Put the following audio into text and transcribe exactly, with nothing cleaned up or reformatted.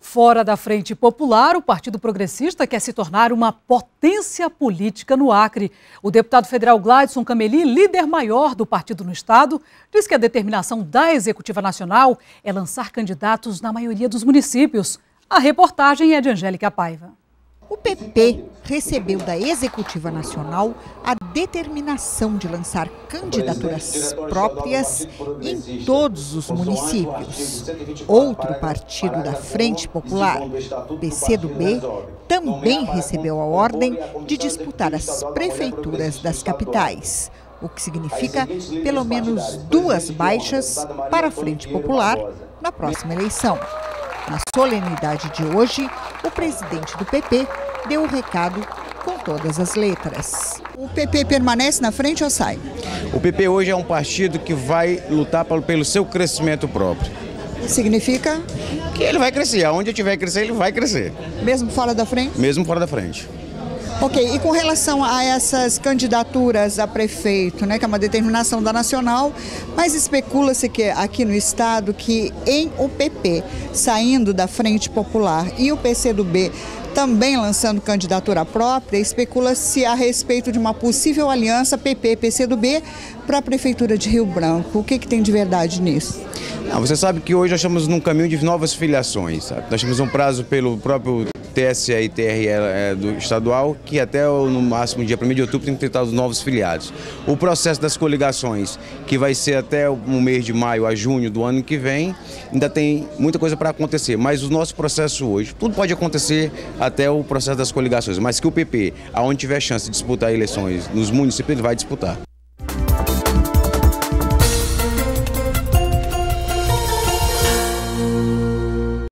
Fora da Frente Popular, o Partido Progressista quer se tornar uma potência política no Acre. O deputado federal Gladson Cameli, líder maior do partido no estado, diz que a determinação da Executiva Nacional é lançar candidatos na maioria dos municípios. A reportagem é de Angélica Paiva. O P P recebeu da Executiva Nacional a determinação de lançar candidaturas próprias em todos os municípios. Outro partido da Frente Popular, P C do B, também recebeu a ordem de disputar as prefeituras das capitais, o que significa pelo menos duas baixas para a Frente Popular na próxima eleição. Na solenidade de hoje, o presidente do P P deu o recado com todas as letras. O P P permanece na frente ou sai? O P P hoje é um partido que vai lutar pelo seu crescimento próprio. Significa? Que ele vai crescer. Aonde eu tiver que crescer, ele vai crescer. Mesmo fora da frente? Mesmo fora da frente. Ok, e com relação a essas candidaturas a prefeito, né, que é uma determinação da Nacional, mas especula-se que aqui no estado que em o P P saindo da Frente Popular e o P C do B também lançando candidatura própria, especula-se a respeito de uma possível aliança P P-P C do B para a Prefeitura de Rio Branco. O que, que tem de verdade nisso? Não, você sabe que hoje nós estamos num caminho de novas filiações. Sabe? Nós temos um prazo pelo próprio T S E e T R E do estadual, que até no máximo dia primeiro de outubro tem que tentar os novos filiados. O processo das coligações, que vai ser até o mês de maio a junho do ano que vem, ainda tem muita coisa para acontecer, mas o nosso processo hoje, tudo pode acontecer até o processo das coligações, mas que o P P, aonde tiver chance de disputar eleições nos municípios, ele vai disputar.